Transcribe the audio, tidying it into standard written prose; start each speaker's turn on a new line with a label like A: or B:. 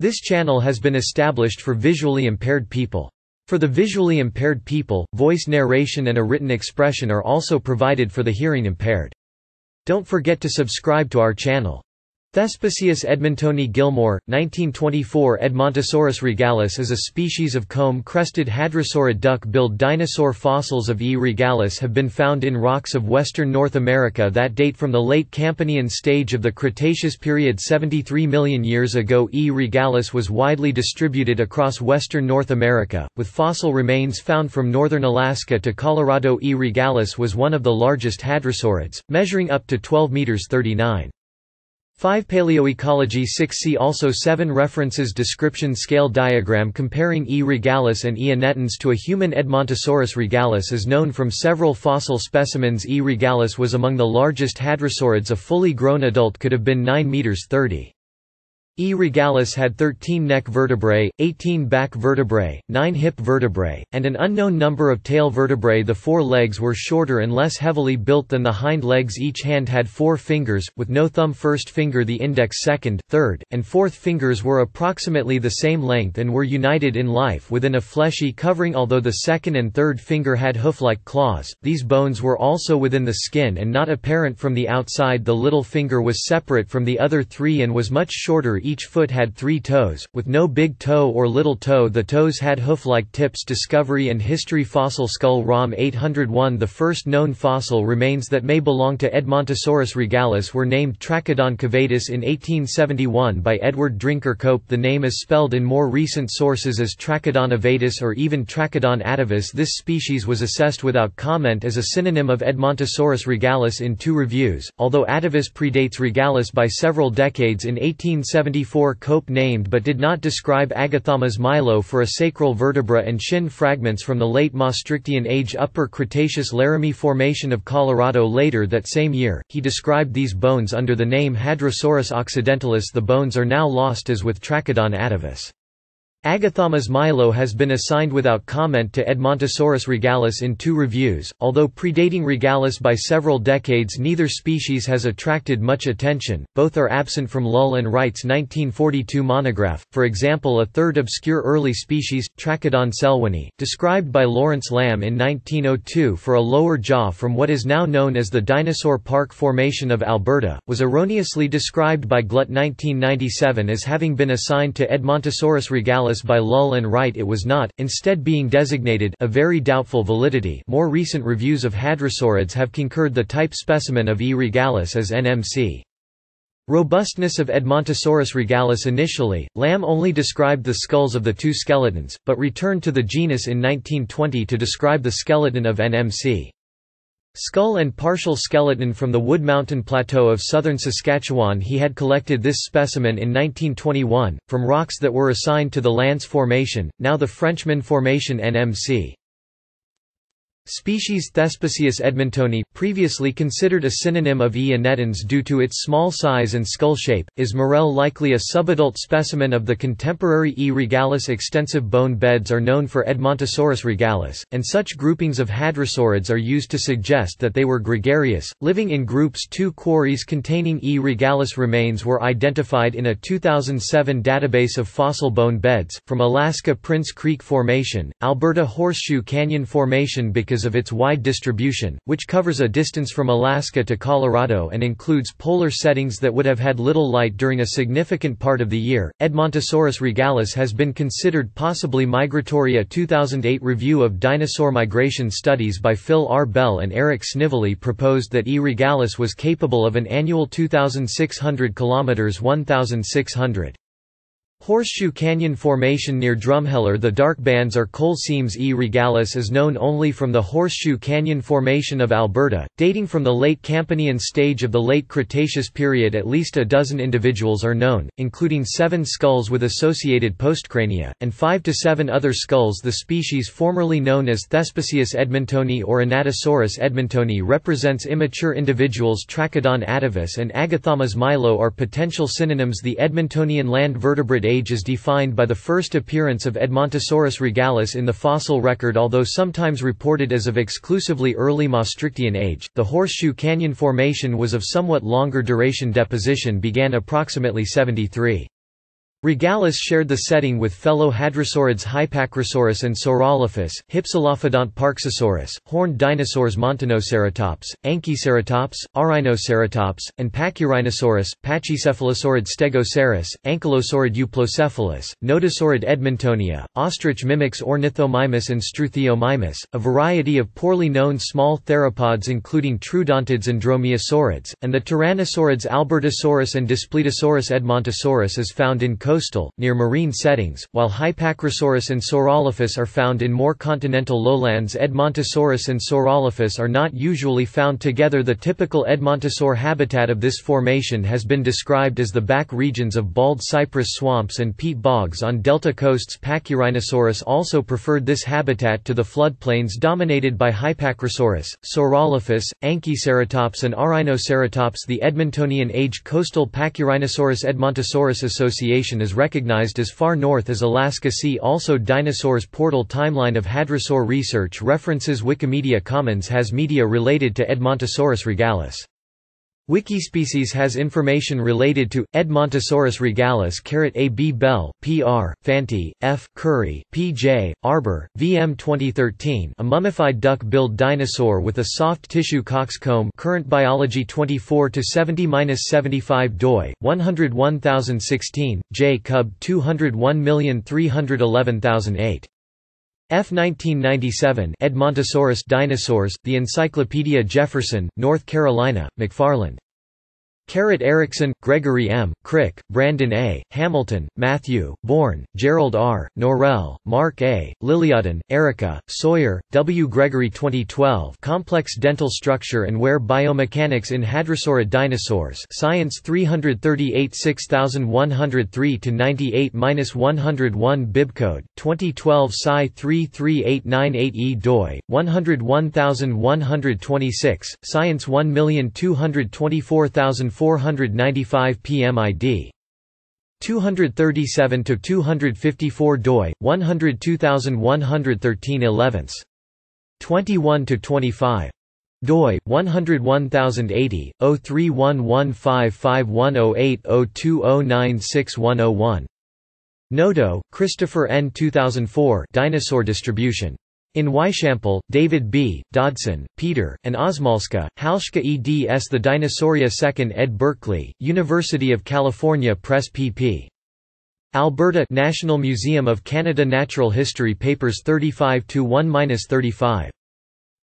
A: This channel has been established for visually impaired people. For the visually impaired people, voice narration and a written expression are also provided for the hearing impaired. Don't forget to subscribe to our channel. Thespesius edmontoni Gilmore, 1924. Edmontosaurus regalis is a species of comb-crested hadrosaurid duck-billed dinosaur. Fossils of E. regalis have been found in rocks of western North America that date from the late Campanian stage of the Cretaceous period 73 million years ago. E. regalis was widely distributed across western North America, with fossil remains found from northern Alaska to Colorado. E. regalis was one of the largest hadrosaurids, measuring up to 12 meters (39. 5 Paleoecology 6 See also 7 References Description Scale diagram comparing E. regalis and E. annetans to a human. Edmontosaurus regalis is known from several fossil specimens. E. regalis was among the largest hadrosaurids. A fully grown adult could have been 9 meters (30. E. regalis had 13 neck vertebrae, 18 back vertebrae, 9 hip vertebrae, and an unknown number of tail vertebrae. The forelegs were shorter and less heavily built than the hind legs. Each hand had 4 fingers, with no thumb. First finger, the index, second, third, and fourth fingers were approximately the same length and were united in life within a fleshy covering. Although the second and third finger had hoof-like claws, these bones were also within the skin and not apparent from the outside. The little finger was separate from the other 3 and was much shorter. Each foot had 3 toes, with no big toe or little toe. The toes had hoof-like tips. Discovery and history. Fossil skull ROM 801. The first known fossil remains that may belong to Edmontosaurus regalis were named Trachodon cavatus in 1871 by Edward Drinker Cope. The name is spelled in more recent sources as Trachodon avatus or even Trachodon atavus. This species was assessed without comment as a synonym of Edmontosaurus regalis in 2 reviews, although atavus predates regalis by several decades. In 1874 Cope named but did not describe Agathomas milo for a sacral vertebra and shin fragments from the late Maastrichtian age Upper Cretaceous Laramie Formation of Colorado. Later that same year, he described these bones under the name Hadrosaurus occidentalis. The bones are now lost as with Trachodon atavus. Agathomas milo has been assigned without comment to Edmontosaurus regalis in 2 reviews. Although predating regalis by several decades, neither species has attracted much attention. Both are absent from Lull and Wright's 1942 monograph. For example, a third obscure early species, Trachodon selwynii, described by Lawrence Lamb in 1902 for a lower jaw from what is now known as the Dinosaur Park Formation of Alberta, was erroneously described by Glut 1997 as having been assigned to Edmontosaurus regalis by Lull and Wright. It was not, instead being designated a very doubtful validity. More recent reviews of hadrosaurids have concurred the type specimen of E. regalis as NMC. Robustness of Edmontosaurus regalis. Initially, Lamb only described the skulls of the 2 skeletons, but returned to the genus in 1920 to describe the skeleton of NMC. Skull and partial skeleton from the Wood Mountain Plateau of southern Saskatchewan. He had collected this specimen in 1921, from rocks that were assigned to the Lance Formation, now the Frenchman Formation NMC. Species Thespesius edmontoni, previously considered a synonym of E. annetans due to its small size and skull shape, is Morel likely a subadult specimen of the contemporary E. regalis. Extensive bone beds are known for Edmontosaurus regalis, and such groupings of hadrosaurids are used to suggest that they were gregarious, living in groups. 2 quarries containing E. regalis remains were identified in a 2007 database of fossil bone beds, from Alaska Prince Creek Formation, Alberta Horseshoe Canyon Formation. Because of its wide distribution, which covers a distance from Alaska to Colorado and includes polar settings that would have had little light during a significant part of the year, Edmontosaurus regalis has been considered possibly migratory. A 2008 review of dinosaur migration studies by Phil R. Bell and Eric Snively proposed that E. regalis was capable of an annual 2,600 km (1,600). Horseshoe Canyon Formation near Drumheller. The dark bands are coal seams. E. regalis is known only from the Horseshoe Canyon Formation of Alberta, dating from the late Campanian stage of the late Cretaceous period. At least a dozen individuals are known, including 7 skulls with associated postcrania, and 5 to 7 other skulls. The species formerly known as Thespesius edmontoni or Anatosaurus edmontoni represents immature individuals. Trachodon atavus and Agathomas milo are potential synonyms. The Edmontonian land vertebrate age is defined by the first appearance of Edmontosaurus regalis in the fossil record. Although sometimes reported as of exclusively early Maastrichtian age, the Horseshoe Canyon Formation was of somewhat longer duration. Deposition began approximately 73. Regalis shared the setting with fellow hadrosaurids Hypacrosaurus and Saurolophus, Hypsilophodont Parksosaurus, horned dinosaurs Montanoceratops, Anchiceratops, Aurinoceratops, and Pachyrhinosaurus, Pachycephalosaurid Stegoceras, Ankylosaurid Euplocephalus, Nodosaurid Edmontonia, ostrich mimics Ornithomimus and Struthiomimus, a variety of poorly known small theropods including troodontids and dromaeosaurids, and the tyrannosaurids Albertosaurus and Daspletosaurus edmontosaurus is found in coastal, near marine settings, while Hypacrosaurus and Saurolophus are found in more continental lowlands. Edmontosaurus and Saurolophus are not usually found together. The typical edmontosaur habitat of this formation has been described as the back regions of bald cypress swamps and peat bogs on delta coasts. Pachyrhinosaurus also preferred this habitat to the floodplains dominated by Hypacrosaurus, Saurolophus, Anchiceratops and Aurinoceratops. The Edmontonian age coastal Pachyrhinosaurus-Edmontosaurus association is recognized as far north as Alaska. See also Dinosaurs Portal. Timeline of hadrosaur research. References. Wikimedia Commons has media related to Edmontosaurus regalis. Wikispecies has information related to Edmontosaurus regalis. A. B. Bell, P.R., Fanti, F. Curry, P.J., Arbor, V.M. 2013. A mummified duck-billed dinosaur with a soft tissue coxcomb. Current Biology 24 to 70-75 doi 101016 J. Cub 201311008. F. 1997. Edmontosaurus Dinosaurs, The Encyclopedia Jefferson, North Carolina, McFarland. Erickson, Gregory M., Crick, Brandon A., Hamilton, Matthew, Bourne, Gerald R., Norrell, Mark A., Liliudden, Erica, Sawyer, W. Gregory 2012. Complex Dental Structure and Wear Biomechanics in Hadrosaurid Dinosaurs. Science 338 6103-98-101 Bibcode, 2012 Sci 33898E doi, 101126, Science 1224495 PMID 237-254 doi 102113 21-25 doi 101080 031155108020961101 Noto, Christopher N. 2004 Dinosaur Distribution. In Weishampel, David B., Dodson, Peter, and Osmalska, Halszka eds. The Dinosauria 2nd ed. Berkeley, University of California Press pp. Alberta National Museum of Canada Natural History Papers 35-1-35.